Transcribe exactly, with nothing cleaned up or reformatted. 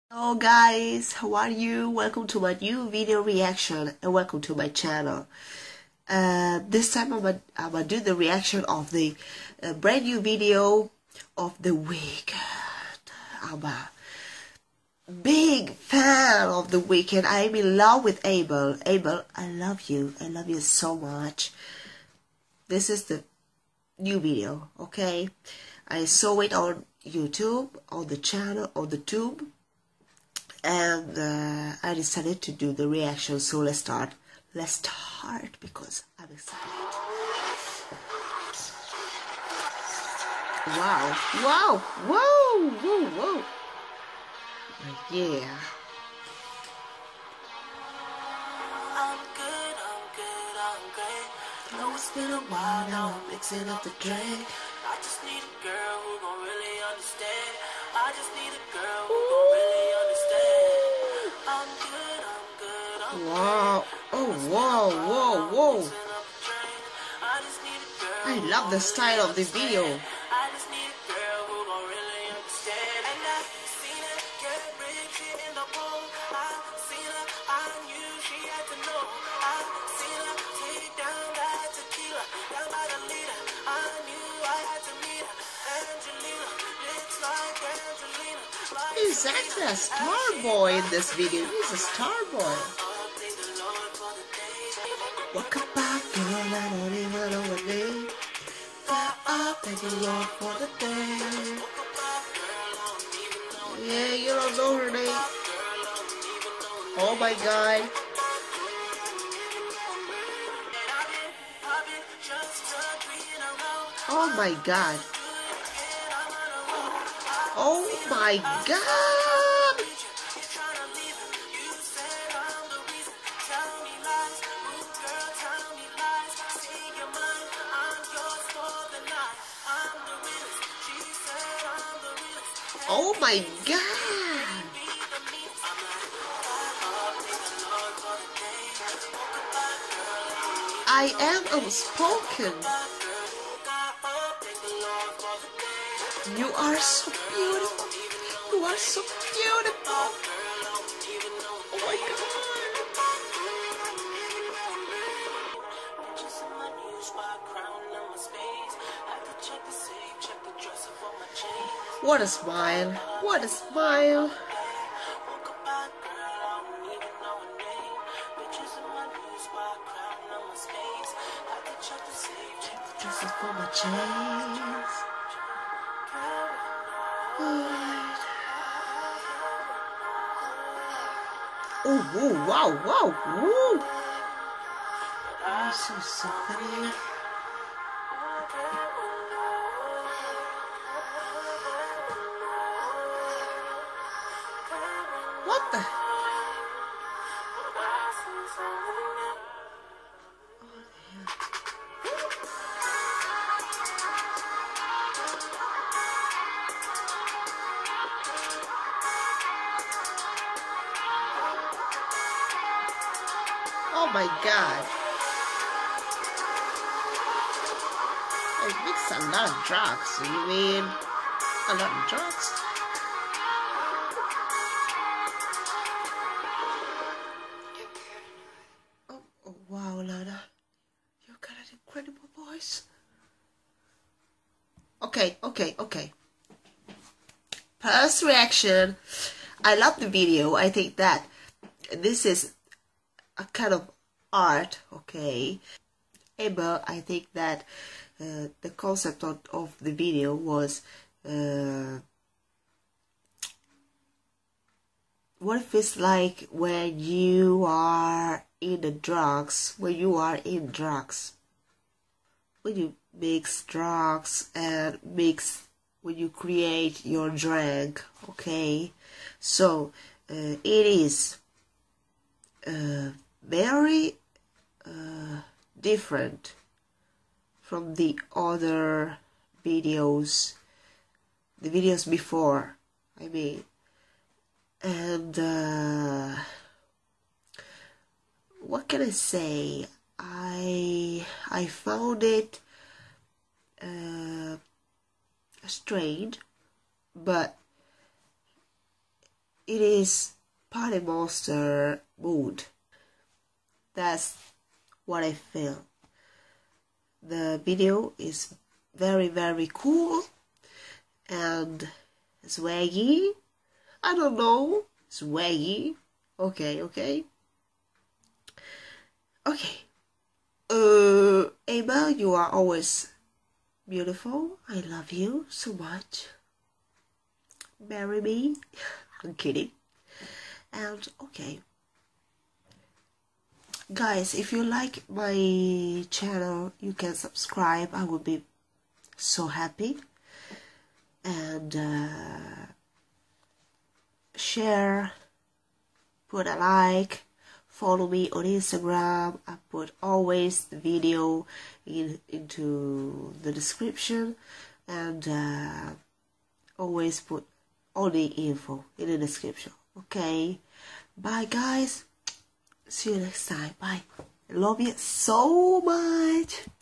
Hello guys, how are you? Welcome to my new video reaction and welcome to my channel. Uh, this time I'm gonna, I'm gonna do the reaction of the uh, brand new video of the Weeknd. I'm a big fan of the Weeknd. I'm in love with Abel. Abel, I love you. I love you so much. This is the new video, okay? I saw it on YouTube, on the channel, on the tube. And uh, I decided to do the reaction, so let's start. Let's start because I'm excited. Wow, wow, whoa, whoa, whoa. Yeah. I'm good, I'm good, I'm great. Know it's been a while now, I'm mixing up the drink. I just need a girl who gon' really understand. I just need a girl who gon' really understand. I'm good, I'm good, I'm Wow. Oh, whoa, whoa, whoa. I just need a girl. I love the style of the video. I just need a girl who gon' really understand. And I seen her get rich in the bowl. I seen her, I knew she had to know. I seen her take down that tequila, down by the leader. I knew I had to meet her. Angelina, looks like Angelina. Like He's actually a star boy in this video. He's a star boy. Walk up, girl, I don't even know what name. Up, thank you Lord for the day. Yeah, you don't know her name. Oh my God. Oh my God. Oh my God. Oh my God. I am unspoken. You are so beautiful. You are so beautiful. Oh my God. What a smile. What a smile. This is for my chains. Oh, whoa, wow, wow, woo. Oh, so symphony. What the? Oh my God. I mix a lot of drugs. You mean a lot of drugs? Oh, oh wow, Lana. You got an incredible voice. Okay, okay, okay. First reaction. I love the video. I think that this is a kind of art, okay. But I think that uh, the concept of, of the video was uh, what if it's like when you are in the drugs, when you are in drugs, when you mix drugs and mix, when you create your drink, okay. So uh, it is uh, very uh, different from the other videos, the videos before, I mean, and uh, what can I say? I I found it uh, strange, but it is Party Monster mood. That's what I feel. The video is very very cool and swaggy. I don't know, swaggy. Okay, okay, okay. Uh, Emma, you are always beautiful. I love you so much. Marry me. I'm kidding. And okay, guys, if you like my channel, you can subscribe. I would be so happy. And uh, share, put a like, follow me on Instagram. I put always the video in into the description, and uh, always put all the info in the description. Okay, bye guys, see you next time. Bye. I love you so much.